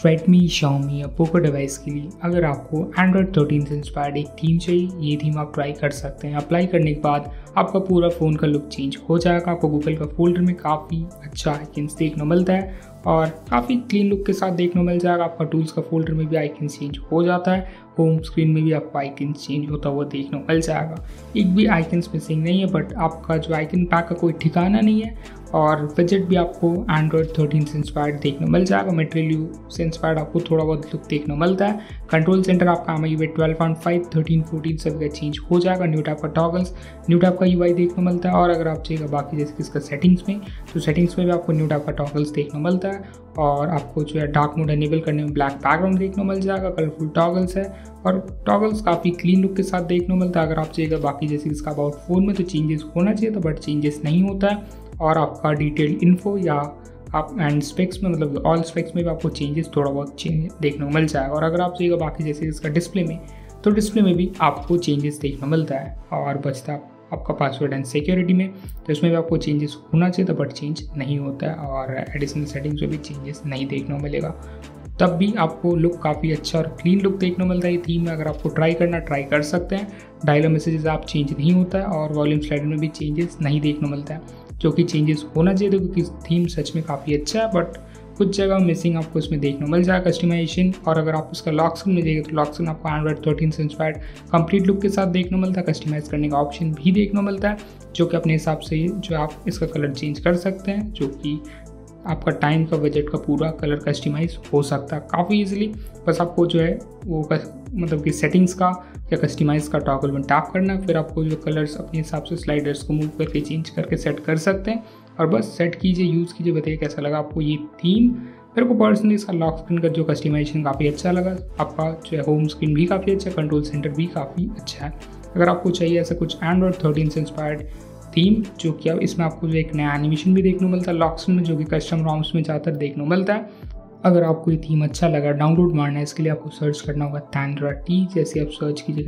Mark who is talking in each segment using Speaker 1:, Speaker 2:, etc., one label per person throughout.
Speaker 1: Redmi, Xiaomi या Poco device के लिए अगर आपको Android 13 से इंस्पायर्ड एक थीम चाहिए, ये थीम आप ट्राई कर सकते हैं। अप्लाई करने के बाद आपका पूरा फ़ोन का लुक चेंज हो जाएगा। आपको गूगल का फोल्डर में काफ़ी अच्छा आइकन्स देखने को मिलता है और काफ़ी क्लीन लुक के साथ देखने को मिल जाएगा। आपका टूल्स का फोल्डर में भी आइकन चेंज हो जाता है, होम स्क्रीन में भी आपको आइकन चेंज होता हुआ देखने को मिल जाएगा। एक भी आइकन्स मिसिंग नहीं है, बट आपका जो आइकन पैक का कोई ठिकाना नहीं है और विजेट भी आपको Android 13 से इंस्पायर्ड देखने को मिल जाएगा। मटेरियल यू से इंस्पायर्ड आपको थोड़ा बहुत लुक देखने को मिलता है। कंट्रोल सेंटर आपका MIUI 12.5, 13, 14 सब का चेंज हो जाएगा। न्यू टाइप का टॉगल्स, न्यू टाइप का UI देखने को मिलता है। और अगर आप चाहिएगा बाकी जैसे कि इसका सेटिंग्स में, तो सेटिंग्स में भी आपको न्यू टाइप का टॉगल्स देखने को मिलता है और आपको जो है डार्क मोड एनेबल करने में ब्लैक बैकग्राउंड देखने को मिल जाएगा। कलरफुल टॉगल्स है और टॉगल्स काफ़ी क्लीन लुक के साथ देखने को मिलता है। अगर आप चाहिएगा बाकी जैसे इसका अबाउट फ़ोन में, तो चेंजेस होना चाहिए था बट चेंजेस नहीं होता है। और आपका डिटेल इन्फो या आप एंड स्पेक्स में, मतलब ऑल स्पेक्स में भी आपको चेंजेस थोड़ा बहुत चेंज देखने को मिल जाएगा। और अगर आप चाहिएगा बाकी जैसे इसका डिस्प्ले में, तो डिस्प्ले में भी आपको चेंजेस देखने को मिलता है। और बचता आपका पासवर्ड एंड सिक्योरिटी में, तो इसमें भी आपको चेंजेस होना चाहिए था बट चेंज नहीं होता है। और एडिशनल सेटिंग्स में भी चेंजेस नहीं देखने को मिलेगा, तब भी आपको लुक काफ़ी अच्छा और क्लीन लुक देखने को मिलता है। थीम में अगर आपको ट्राई कर सकते हैं। डायलॉग मैसेजेस आप चेंज नहीं होता है और वॉल्यूम स्लाइडर में भी चेंजेस नहीं देखने को मिलता है, जो कि चेंजेस होना चाहिए था क्योंकि थीम सच में काफ़ी अच्छा है बट कुछ जगह मिसिंग आपको इसमें देखने को मिल जाएगा कस्टमाइजेशन। और अगर आप उसका लॉक स्क्रीन में जाइए तो लॉक स्क्रीन आपको Android 13 से इंस्पायर्ड कंप्लीट लुक के साथ देखने को मिलता है। कस्टमाइज करने का ऑप्शन भी देखने को मिलता है, जो कि अपने हिसाब से जो आप इसका कलर चेंज कर सकते हैं, जो कि आपका टाइम का बजट का पूरा कलर कस्टमाइज हो सकता है काफ़ी इजीली। बस आपको जो है वो मतलब कि सेटिंग्स का या कस्टमाइज का टॉगल में टैप करना है, फिर आपको जो कलर्स अपने हिसाब से स्लाइडर्स को मूव करके चेंज करके सेट कर सकते हैं। और बस सेट कीजिए, यूज़ कीजिए, बताइए कैसा लगा आपको ये थीम। मेरे को पर्सनली इसका लॉक स्क्रीन का जो कस्टमाइजेशन काफ़ी अच्छा लगा। आपका जो है होम स्क्रीन भी काफ़ी अच्छा है, कंट्रोल सेंटर भी काफ़ी अच्छा है। अगर आपको चाहिए ऐसा कुछ Android 13 से इंस्पायर्ड थीम, जो कि अब इसमें आपको जो एक नया एनिमेशन भी देखने को मिलता है लॉक स्क्रीन में, जो कि कस्टम रॉम्स में ज़्यादातर देखने को मिलता है। अगर आपको ये थीम अच्छा लगा, डाउनलोड मारना है, इसके लिए आपको सर्च करना होगा Tandra T। जैसे आप सर्च कीजिएगा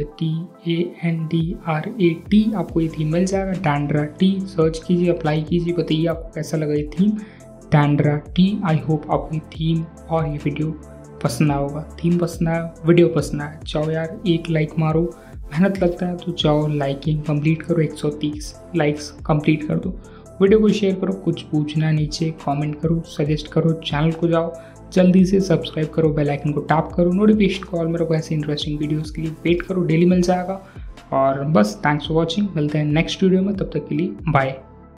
Speaker 1: TANDRAT, आपको ये थीम मिल जाएगा। Tandra T सर्च कीजिए, अप्लाई कीजिए, बताइए आपको कैसा लगा ये theme Tandra T। I hope आपको ये थीम और ये वीडियो पसंद आया होगा। थीम पसंद आया, वीडियो पसंद आया, चाहो यार एक लाइक मारो, मेहनत लगता है तो चाहो लाइकिंग कंप्लीट करो, 130 लाइक्स कंप्लीट कर दो। वीडियो को शेयर करो, कुछ पूछना नीचे कमेंट करो, सजेस्ट करो, चैनल को जाओ जल्दी से सब्सक्राइब करो, बेल आइकन को टैप करो, नोटिफिकेशन कॉल मेरे को ऐसे इंटरेस्टिंग वीडियोस के लिए वेट करो, डेली मिल जाएगा। और बस थैंक्स फॉर वॉचिंग, मिलते हैं नेक्स्ट वीडियो में, तब तक के लिए बाय।